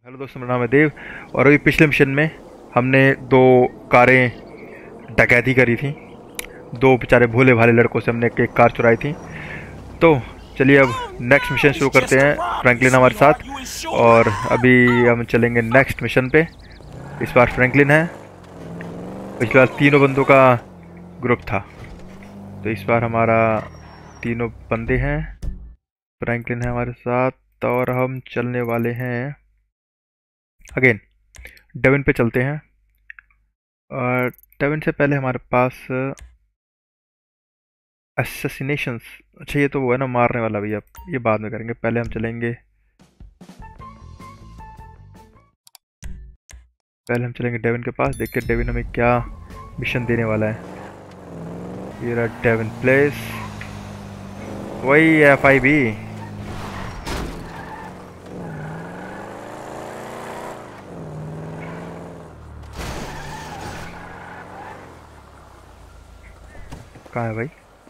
Hello दोस्तों, मेरा नाम है देव। और अभी पिछले मिशन में हमने दो कारें डकैती करी थी। दो बेचारे भोले भाले लड़कों से हमने एक कार चुराई थी। तो चलिए अब नेक्स्ट मिशन शुरू करते हैं। फ्रैंकलिन हमारे साथ और अभी हम चलेंगे नेक्स्ट मिशन पे। इस बार फ्रैंकलिन है, पिछली बार तीनों बंदों का ग्रुप था, तो इस बार हमारा तीनों बंदे हैं। फ्रैंकलिन है हमारे साथ और हम चलने वाले हैं अगेन डेविन पे चलते हैं। और डेविन से पहले हमारे पास असैसिनेशंस, अच्छा ये तो वो है ना मारने वाला भी, अब ये बाद में करेंगे। पहले हम चलेंगे डेविन के पास, देखते हैं डेविन हमें क्या मिशन देने वाला है। ये रहा डेविन प्लेस, वही FIB। कहाँ है भाई?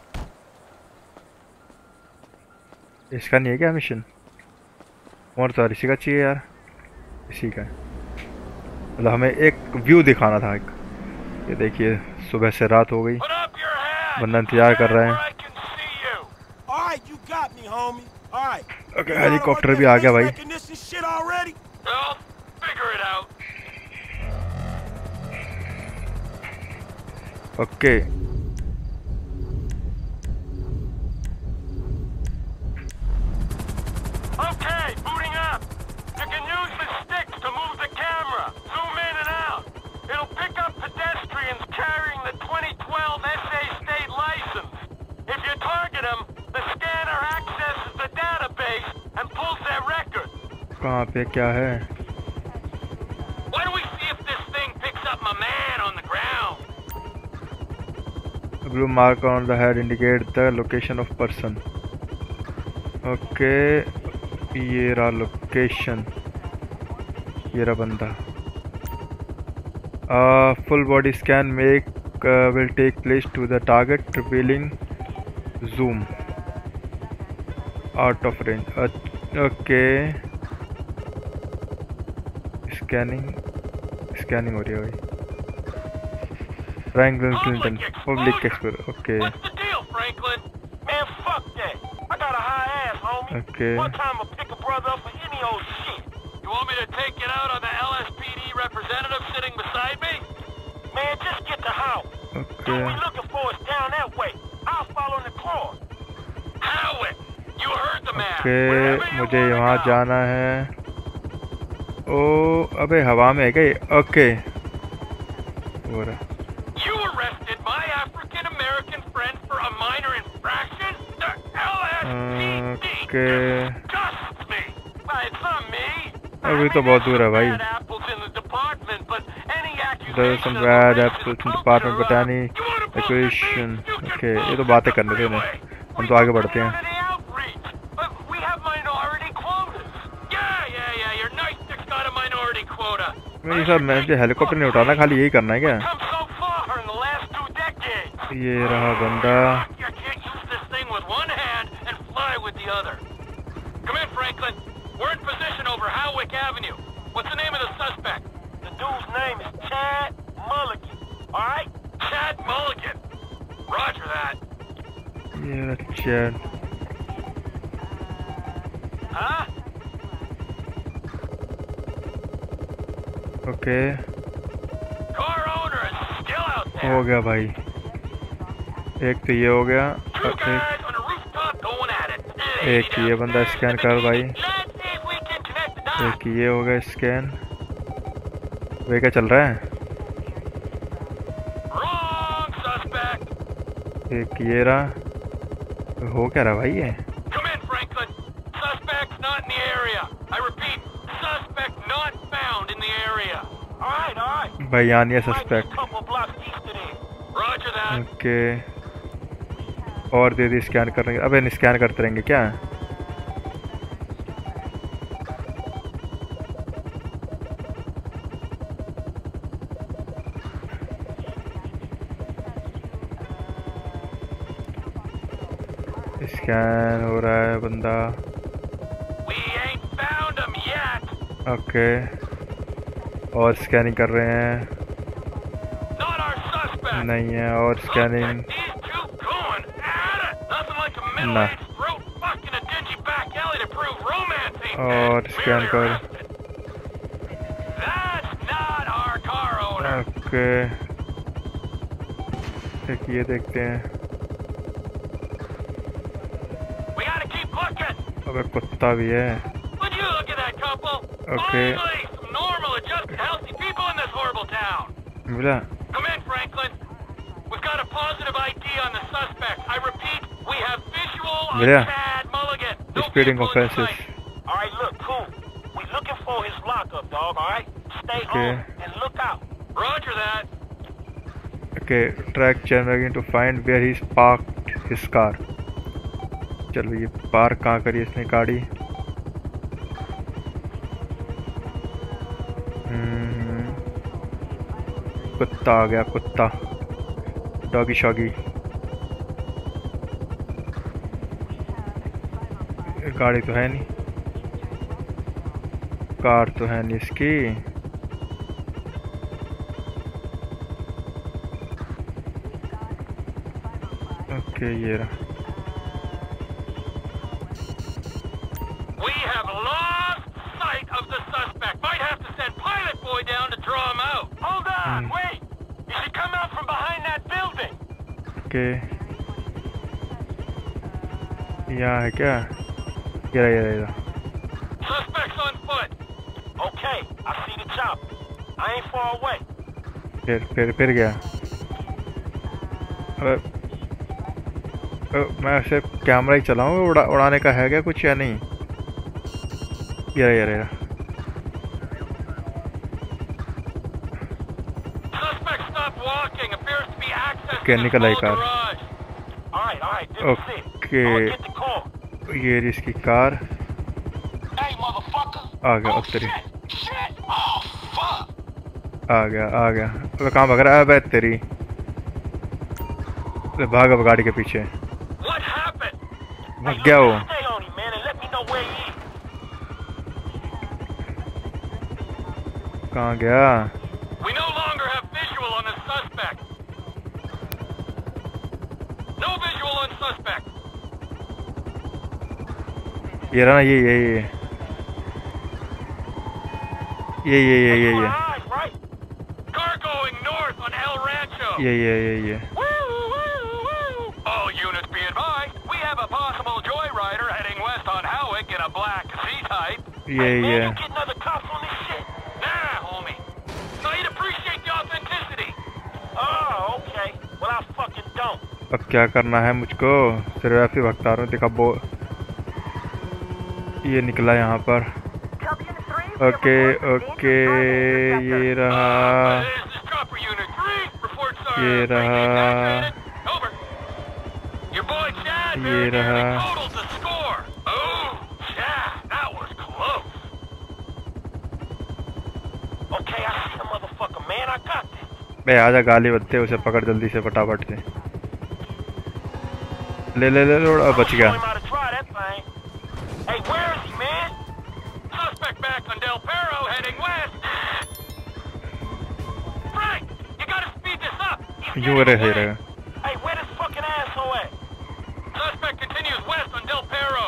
इसका नहीं है क्या मिशन? और तो इसी का चाहिए यार, इसी का है। मतलब हमें एक व्यू दिखाना था एक। ये देखिए सुबह से रात हो गई, बंदा इंतजार कर रहे हैं। ओके, हेलीकॉप्टर भी आ गया भाई। Okay Okay, booting up. You can use the sticks to move the camera. Zoom in and out. It'll pick up pedestrians carrying the 2012 SA state license. If you target them, the scanner accesses the database and pulls their record. कहाँ पे क्या है? Why don't we see if this thing picks up my man on the ground? Blue mark on the head indicate the location of person. Okay, ये रहा location, ये रहा बंदा। Full body scan make will take place to the target revealing zoom out of range. Okay, scanning हो रही है भाई। Franklin Clinton public explorer. Okay okay. One time I'll pick a brother up for any old shit. You want me to take it out on the LSPD representative sitting beside me? Man, just get the house. Okay. What we looking for is down that way. I'll follow the cross. Howard, you heard the man. Okay, मुझे वहाँ जाना है। ओ, अबे हवा में है क्या ये? ओके, हो रहा। You arrested my African American friend for a minor infraction? The LSPD. Okay. Me. It's not me. अभी तो बहुत दूर है भाई। There's some bad apples in the department, but any acquisition. Okay, ये तो बातें करने थे उन्हें, हम तो आगे बढ़ते हैं। मेरे साथ मैं जो हेलीकॉप्टर नहीं उठाना, खाली यही करना है क्या? ये रहा बंदा। Come in, Franklin. We're in position over Howick Avenue. What's the name of the suspect? The dude's name is Chad Mulligan. All right? Chad Mulligan. Roger that. Yeah, Chad. Huh? Okay. Car owner is still out there. हो गया भाई, एक तो ये हो गया, Two guys on a rooftop going at it. एक ये बंदा स्कैन कर भाई, एक ये हो गया स्कैन। वे क्या चल रहा है? एक ये रहा, हो क्या रहा भाई ये? भाई यहाँ नहीं है सस्पेक्ट। ओके, और दे दी स्कैन करने। अबे स्कैन करते रहेंगे क्या? स्कैन हो रहा है बंदा। ओके, और स्कैनिंग कर रहे हैं। Not our suspect. नहीं है, और scanning These two going at it. Nothing like a ना, middle-aged throat fuck in a dingy back alley to prove romance ain't और dead. स्कैन Merely कर। arrested. That's not our car owner. Okay, एक ये देखते हैं। We gotta keep looking. अबे कुत्ता भी है। Would you look at that couple? Okay. Finally, some normal, adjusted, healthy people in this horrible town. मिला? Come in, Franklin. We've got a positive ID on the suspect. I repeat, we have visual on Yeah. Chad Mulligan. No Speeding vehicle in offenses. sight. All right, look, cool. We looking for his lockup, dog. All right, stay Okay. on and look out. Roger that. Okay, track Chad Mulligan to find where he's parked his car. चलो, ये park कहाँ करी इसने गाड़ी? कुत्ता आ गया, कुत्ता, doggy शॉगी। गाड़ी तो है नहीं, कार तो है नहीं इसकी। ओके, ये रहा। We have lost sight of the suspect. Might have to send Pilot Boy down to draw him out. Hold on, wait. You should come out from behind that building. Okay, यहाँ है क्या? ये रहा। Suspect's on foot. Okay, I see the chop. I ain't far away. फिर गया। अबे, मैं सिर्फ कैमरा ही चलाऊँ, उड़ाने का है क्या कुछ या नहीं? ये रहा। Suspect stopped walking. Appears to be accessing Okay, the निकल आई small car. garage. All right, didn't see it. Okay. I'll get the call. ये रही इसकी कार। Hey, motherfucker. आ गया, अब तेरी Shit. Oh, fuck. आ गया। अबे कहाँ भाग रहा है? अबे तेरी, अबे भाग अब गाड़ी के पीछे। What happened? भाग गया वो। Stay on him, man, and let me know where he is. कहाँ गया? We no longer have visual on the suspect. No visual on suspect. ये रहा ना, ये Your eyes, right? Car going north on El Rancho. ये Woo, woo, woo. All units be advised. We have a possible joyrider heading west on Howick in a black C-type. Yeah. Man, you getting other cops on this shit? Nah, homie. So you'd appreciate the authenticity. Oh, okay. Well, I fucking don't. अब क्या करना है मुझको? सिर्फ ऐसे भगता रहा हूँ। देखा ये निकला यहाँ पर। ओके, ये रहा। ये रहा। बे आजा, गाली बदते, उसे पकड़ जल्दी से, फटाफट से ले। बच गया। Hey, where is he, man? Suspect back on Del Perro, heading west. Frank, you gotta speed this up. यूं रहे। Hey, where this fucking asshole at? Suspect continues west on Del Perro.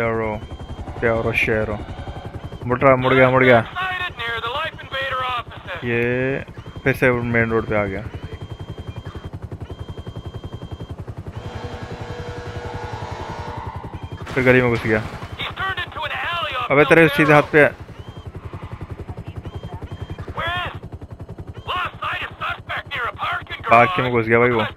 शेरो। मुड़ गया। Sighted near the Life Invader offices. ये फिर से main road पे आ गया। फिर गली में घुस गया। अबे तेरे सीधे हाथ पे है। पार्क में घुस गया भाई वो।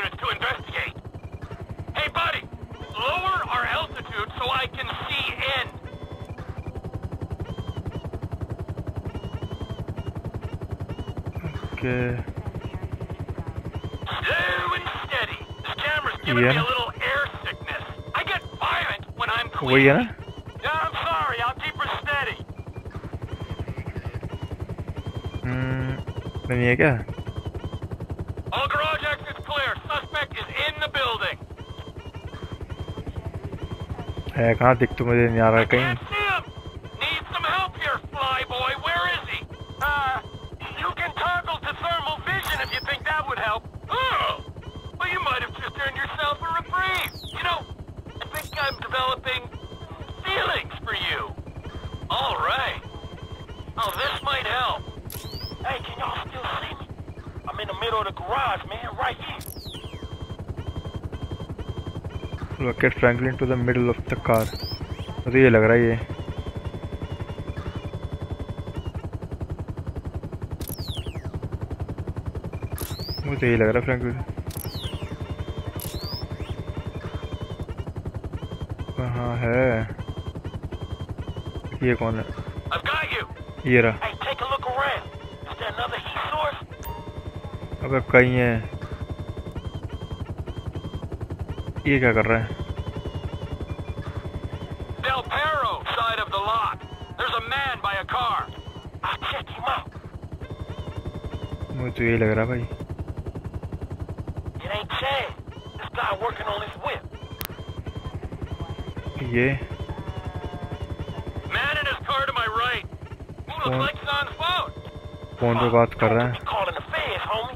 वही है ना? नहीं है क्या? है कहाँ? दिख तो मुझे नहीं आ रहा कहीं। Oh, this might help. Hey, can y'all still see me? I'm in the middle of the garage, man, right here. Locate Franklin to the middle of the car. मुझे ये लग रहा है ये मुझे ये लग रहा है फ्रैंकलिन कहाँ है ये कौन है I've got you. ये रहा Hey, take a look around. Is there another heat source? अबे कहीं है ये क्या कर रहा है Del Perro side of the lot. There's a man by a car. I'll check him out. मुझे ये लग रहा है भाई It ain't Chad. This guy working on his whip. ये Man in his car to my right. Who looks like he's on the phone? Phone पे बात कर रहा है You calling the feds, homie?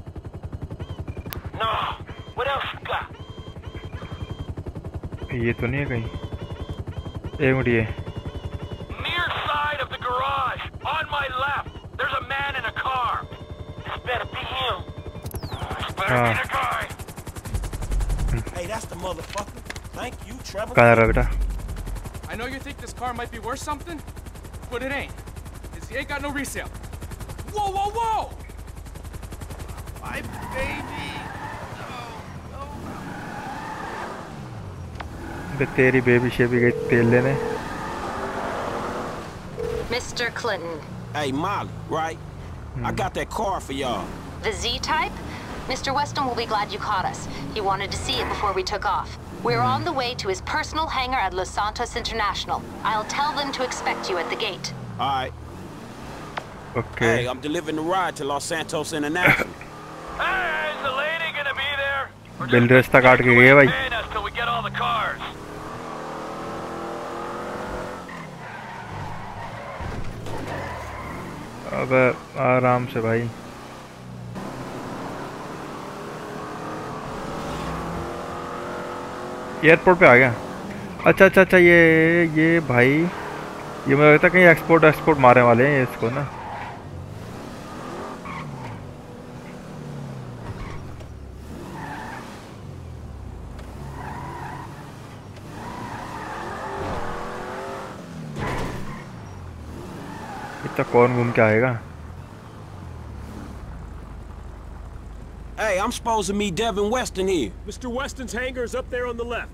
Nah. What else you got? ये तो नहीं है कहीं एक मिनट ये Near side of the garage. On my left. There's a man in a car. This better be him. This better be the guy. Hey, that's the motherfucker. Thank you, Trevor. कहाँ जा रहा है बेटा I know you think this car might be worth something, but it ain't. Cause you ain't got no resale. Whoa, whoa, whoa! My baby! No, बे तेरी baby शेबी गई तेल लेने Mr. Clinton, Hey, Molly, right? I got that car for y'all. the Z-Type? Mr. Weston will be glad you caught us. He wanted to see it before we took off. We're on the way to his personal hangar at Los Santos International. I'll tell them to expect you at the gate. All right. Okay Hey, I'm delivering the ride to Los Santos International. Hey, is the lady gonna be there? Or Bill just रास्ता काट के गई है भाई paying us till we get all the cars? अब आराम से भाई एयरपोर्ट पे आ गया अच्छा अच्छा अच्छा ये भाई ये मुझे लगता है कहीं एक्सपोर्ट मारने वाले हैं इसको ना इतना कौन घूम के आएगा Hey, I'm supposed to meet Devin Weston here. Mr. Weston's hangar is up there on the left.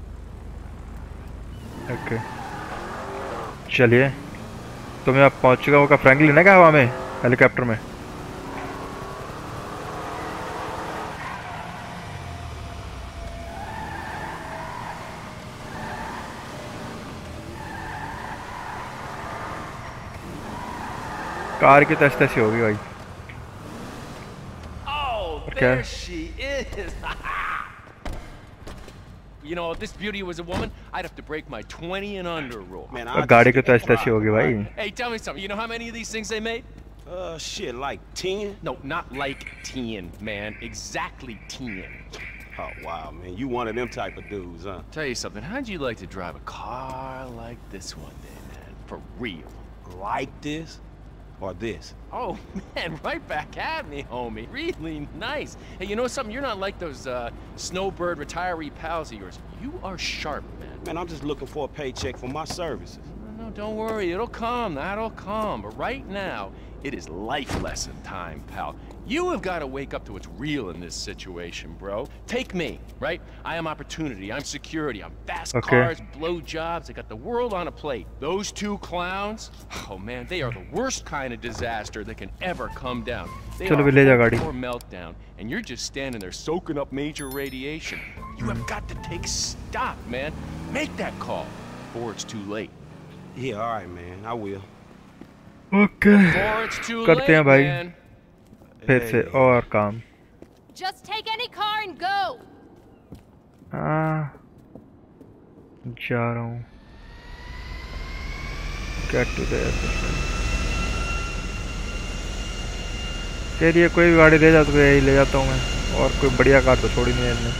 Okay चलिए तो मैं अब पहुंच चुका हूँ फ्रैंकलिन है क्या हवा में हेलीकॉप्टर में कार की तस तैसी होगी भाई Oh, Okay. there she is. You know, if this beauty was a woman, I'd have to break my 20 and under rule. Man, अब गाड़ी की तस तैसी होगी भाई Hey, tell me something. You know how many of these things they made? Shit, like 10? No, not like 10, man. Exactly 10. Oh, wow, man. You one of them type of dudes, huh? Tell you something. How'd you like to drive a car like this one day, man? For real. Like this? Or this? Oh, man, right back at me, homie. Really nice. Hey, you know something? You're not like those snowbird retiree pals of yours. You are sharp, man. Man, I'm just looking for a paycheck for my services. No, don't worry. It'll come. That'll come. But right now, it is life lesson time, pal. You have got to wake up to what's real in this situation, bro. Take me, right? I am opportunity. I'm security. I'm fast cars, blow jobs. I got the world on a plate. Those two clowns, oh man, they are the worst kind of disaster that can ever come down. They are a poor meltdown, and you're just standing there soaking up major radiation. You have got to take stock, man. Make that call, before it's too late. Yeah, all right, man. I will. Okay Before it's too करते हैं late, भाई man. फिर से और काम Just take any car and go. हाँ जा रहा हूँ गेट टू द चलिए कोई भी गाड़ी ले जा तो यही ले जाता हूँ मैं और कोई बढ़िया कार तो छोड़ी नहीं है इसने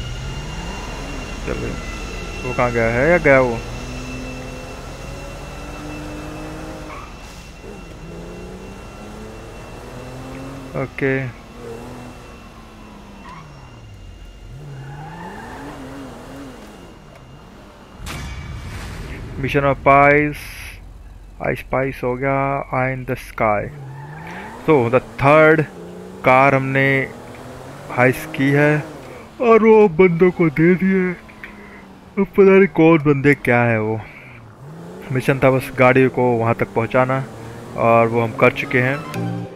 चल वो कहाँ गया है या गया वो okay mission of eye spies हो गया। Eye in the sky. तो द थर्ड कार हमने हाइस की है और वो बंदों को दे दिए। अब पता नहीं कौन बंदे क्या है वो। मिशन था बस गाड़ी को वहाँ तक पहुँचाना और वो हम कर चुके हैं।